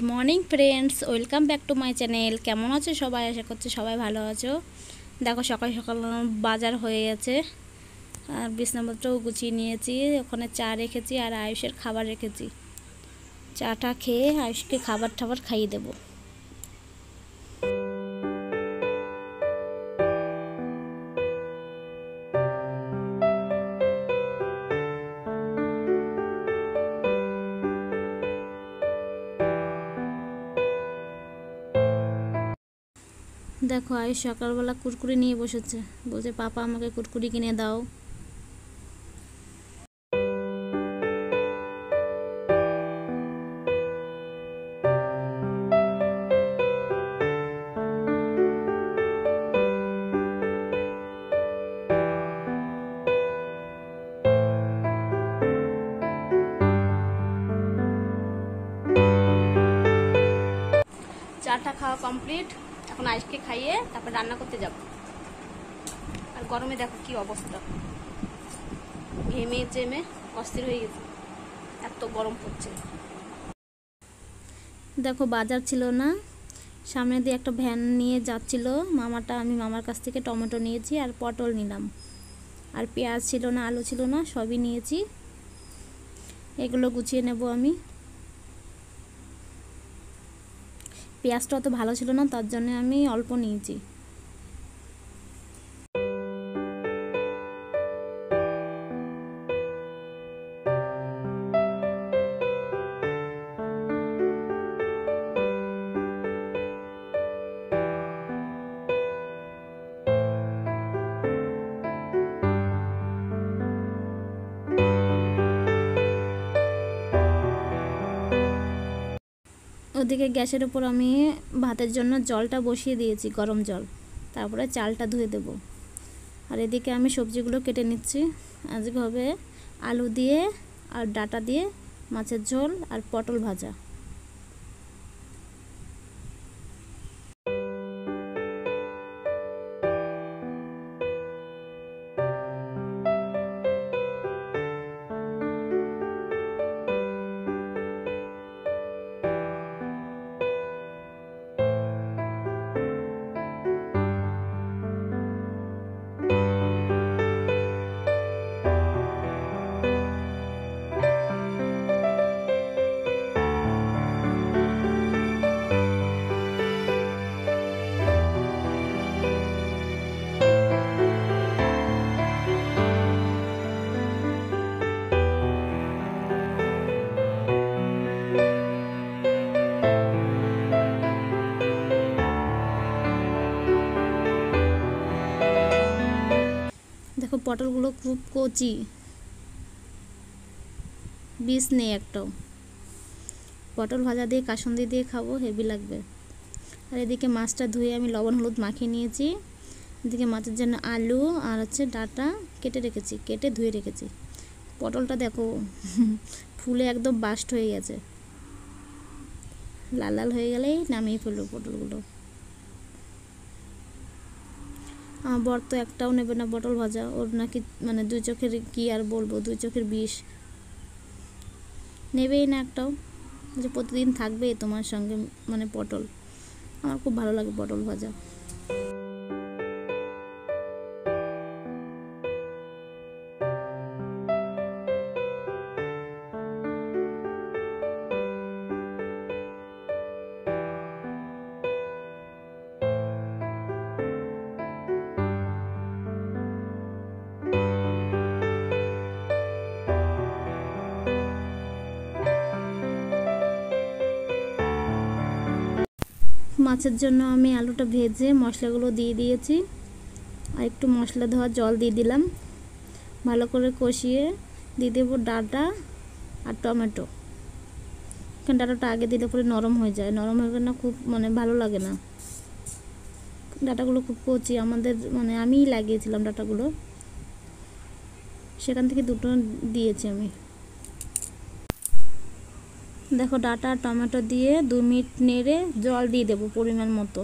Good morning friends, welcome back to my channel. কেমন আছো সবাই? আশা করছি সবাই ভালো আছো। দেখো সকাল সকাল বাজার হয়ে গেছে আর বিছানাপত্রও গুছিয়ে নিয়েছি। ওখানে চা রেখেছি আর আয়ুষের খাবার রেখেছি। চাটা খেয়ে আয়ুষকে খাবার টাবার খাইয়ে দেবো। দেখো আয়ুষ সকালবেলা কুরকুরি নিয়ে বসেছে, বলছে পাপা আমাকে কুরকুরি কিনে দাও। চাটা খাওয়া কমপ্লিট, এখন আইসকে খাইয়ে তারপর রান্না করতে যাব। আর গরমে দেখো কি অবস্থা, ঘেমে চেমে অস্থির হয়ে গেছে, এত গরম পড়ছে। দেখো বাজার ছিল না, সামনে দিয়ে একটা ভ্যান নিয়ে যাচ্ছিল মামাটা। আমি মামার কাছ থেকে টমেটো নিয়েছি আর পটল নিলাম, আর পেঁয়াজ ছিল না, আলু ছিল না, সবই নিয়েছি। এগুলো গুছিয়ে নেব আমি। পেঁয়াজটা অত ভালো ছিল না, তার জন্য আমি অল্প নিয়েছি। ওদিকে গ্যাসের উপর আমি ভাতের জন্য জলটা বসিয়ে দিয়েছি, গরম জল। তারপরে চালটা ধুয়ে দেব। আর এদিকে আমি সবজিগুলো কেটে নিচ্ছি। আজকে হবে আলু দিয়ে আর ডাঁটা দিয়ে মাছের ঝোল আর পটল ভাজা। দেখো পটলগুলো খুব কচি, বীজ নেই একটাও। পটল ভাজা দিয়ে কাসুন্দি দিয়ে খাবো, হেভি লাগবে। আর এদিকে মাছটা ধুয়ে আমি লবণ হলুদ মাখিয়ে নিয়েছি। এদিকে মাছের জন্য আলু আর হচ্ছে ডাঁটা কেটে রেখেছি, কেটে ধুয়ে রেখেছি। পটলটা দেখো ফুলে একদম বাস্ট হয়ে গেছে, লাল লাল হয়ে গেলেই নামিয়ে ফেলবো পটলগুলো। আমার বর তো একটাও নেবে না পটল ভাজা, ওর নাকি মানে দুই চোখের কি আর বলবো, দুই চোখের বিষ, নেবেই না একটাও। যে প্রতিদিন থাকবে তোমার সঙ্গে মানে পটল। আমার খুব ভালো লাগে পটল ভাজা। মাছের জন্য আমি আলুটা ভেজে মশলাগুলো দিয়ে দিয়েছি, আর একটু মশলা ধোয়া জল দিয়ে দিলাম। ভালো করে কষিয়ে দিয়ে দেবো ডাঁটা আর টমেটো। কারণ ডাঁটাটা আগে দিলে পরে নরম হয়ে যায়, নরম হয়ে গেলে না খুব মানে ভালো লাগে না। ডাঁটাগুলো খুব কচি, আমাদের মানে আমিই লাগিয়েছিলাম ডাঁটাগুলো, সেখান থেকে দুটো দিয়েছি আমি। দেখো ডাঁটা টমেটো দিয়ে 2 মিনিট নেড়ে জল দিয়ে দেবো পরিমাণ মতো।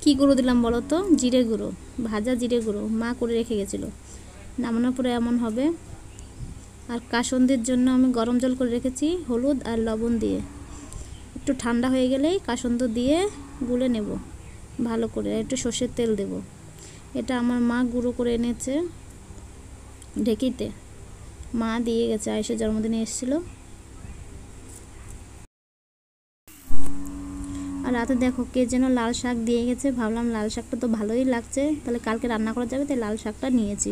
কি গুঁড়ো দিলাম বলো তো? জিরে গুঁড়ো, ভাজা জিরে গুঁড়ো মা করে রেখে গেছিলো। নামানোর পরে এমন হবে। আর কাসুন্দির জন্য আমি গরম জল করে রেখেছি হলুদ আর লবণ দিয়ে। একটু ঠান্ডা হয়ে গেলেই কাসুন্দ দিয়ে গুলে নেব ভালো করে। একটু সর্ষের তেল দেব। এটা আমার মা গুঁড়ো করে এনেছে ঢেকিতে, মা দিয়ে গেছে, আয়েশের জন্মদিনে এসেছিলো। আর রাতে দেখো কে যেন লাল শাক দিয়ে গেছে, ভাবলাম লাল শাকটা তো ভালোই লাগছে, তাহলে কালকে রান্না করা যাবে, তাই লাল শাকটা নিয়েছি।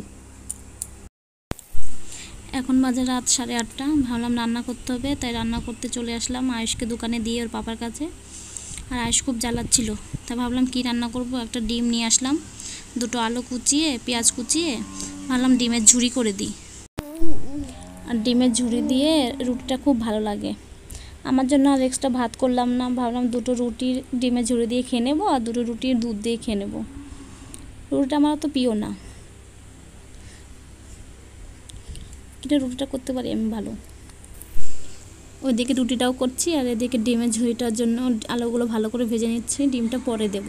এখন বাজে রাত 8:30, ভাবলাম রান্না করতে হবে, তাই রান্না করতে চলে আসলাম আয়েশকে দোকানে দিয়ে ওর পাপার কাছে। আর আয়েশ খুব জ্বালাচ্ছিল, তাই ভাবলাম কি রান্না করব, একটা ডিম নিয়ে আসলাম, দুটো আলু কুচিয়ে পেঁয়াজ কুচিয়ে ভাবলাম ডিমের ঝুরি করে দিই। আর ডিমের ঝুরি দিয়ে রুটিটা খুব ভালো লাগে। আমার জন্য আর এক্সট্রা ভাত করলাম না, ভাবলাম দুটো রুটি ডিমের ঝুরি দিয়ে খেয়ে নেবো আর দুটো রুটি দুধ দিয়ে খেয়ে নেবো। রুটিটা আমার তো প্রিয় না, কিন্তু রুটিটা করতে পারি আমি ভালো। ওইদিকে রুটিটাও করছি আর এদিকে ডিমের ঝুড়িটার জন্য আলুগুলো ভালো করে ভেজে নিচ্ছি, ডিমটা পরে দেব।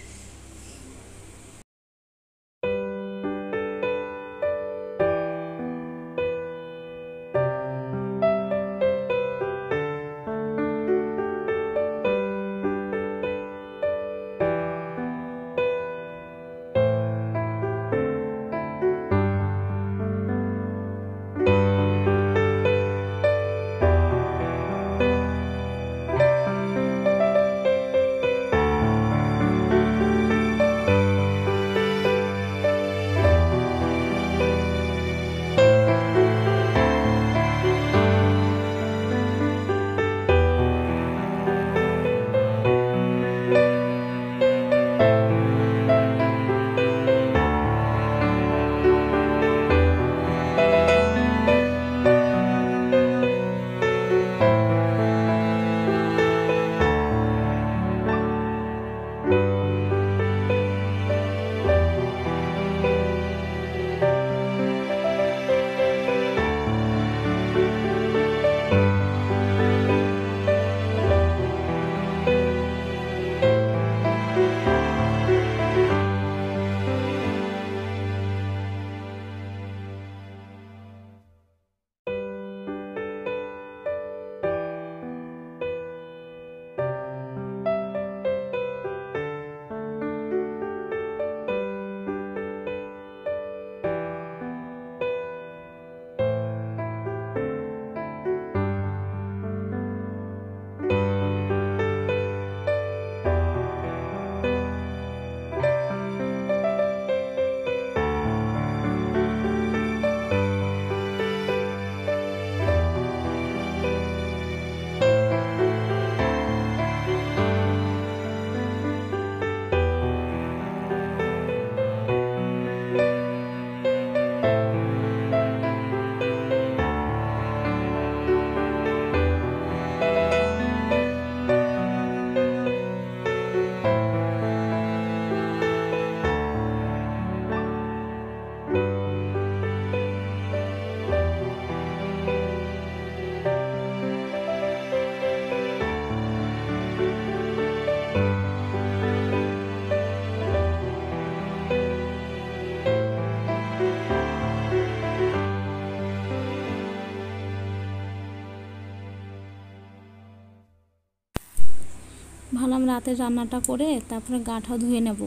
ভাবলাম রাতের রান্নাটা করে তারপরে গা টা ধুয়ে নেব,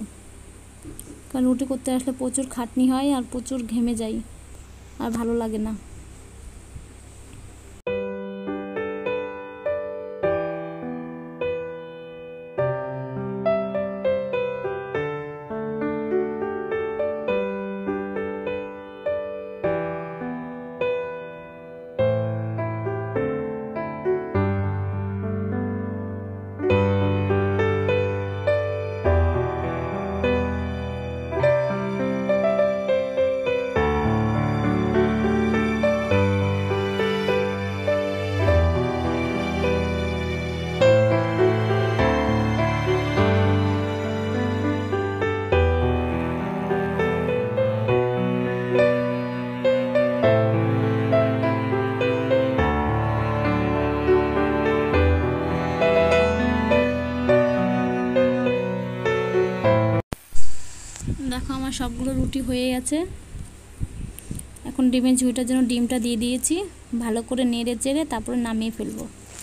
কারণ রুটি করতে আসলে প্রচুর খাটনি হয় আর প্রচুর ঘেমে যাই, আর ভালো লাগে না। দেখো আমার সবগুলো রুটি হয়ে গেছে। এখন ডিমের ঝুড়িটার জন্য ডিমটা দিয়ে দিয়েছি, ভালো করে নেড়ে চেড়ে তারপরে নামিয়ে ফেলবো।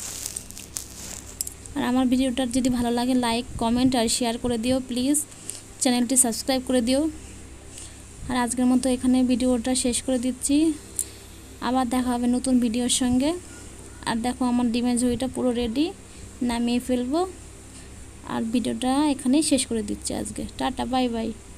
আর আমার ভিডিওটা যদি ভালো লাগে লাইক কমেন্ট আর শেয়ার করে দিও প্লিজ, চ্যানেলটি সাবস্ক্রাইব করে দিও। আর আজকের মতো এখানে ভিডিওটা শেষ করে দিচ্ছি, আবার দেখা হবে নতুন ভিডিওর সঙ্গে। আর দেখো আমার ডিমের ঝুড়িটা পুরো রেডি, নামিয়ে ফেলবো। আর ভিডিওটা এখানেই শেষ করে দিচ্ছি আজকে। Tata, bye by.